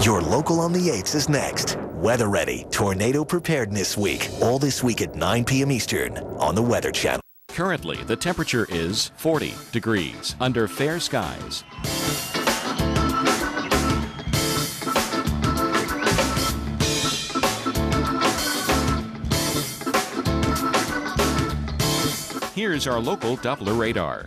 Your local on the 8s is next. Weather Ready, Tornado Preparedness Week. All this week at 9 p.m. Eastern on the Weather Channel. Currently, the temperature is 40 degrees under fair skies. Here's our local Doppler radar.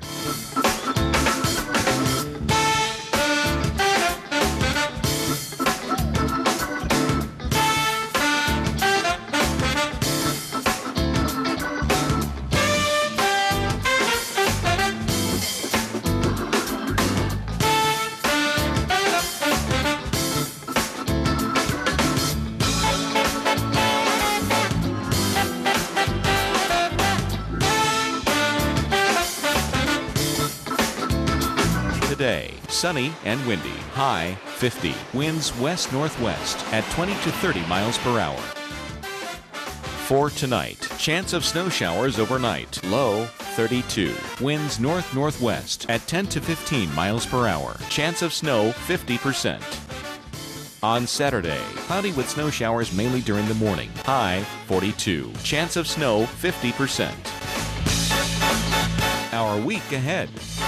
Today, sunny and windy, high 50. Winds west-northwest at 20 to 30 miles per hour. For tonight, chance of snow showers overnight, low 32. Winds north-northwest at 10 to 15 miles per hour. Chance of snow 50%. On Saturday, cloudy with snow showers mainly during the morning, high 42. Chance of snow 50%. Our week ahead.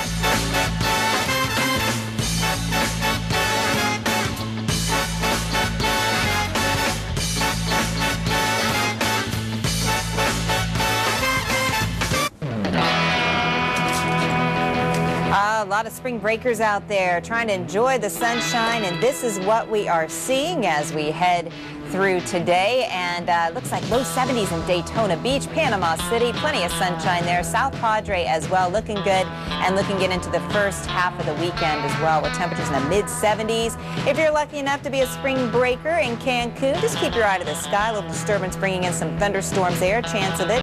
A lot of spring breakers out there trying to enjoy the sunshine, and this is what we are seeing as we head through today. And looks like low 70s in Daytona Beach, Panama City, plenty of sunshine there. South Padre as well, looking good, and looking good into the first half of the weekend as well, with temperatures in the mid-70s. If you're lucky enough to be a spring breaker in Cancun, just keep your eye to the sky. A little disturbance bringing in some thunderstorms there, chance of it.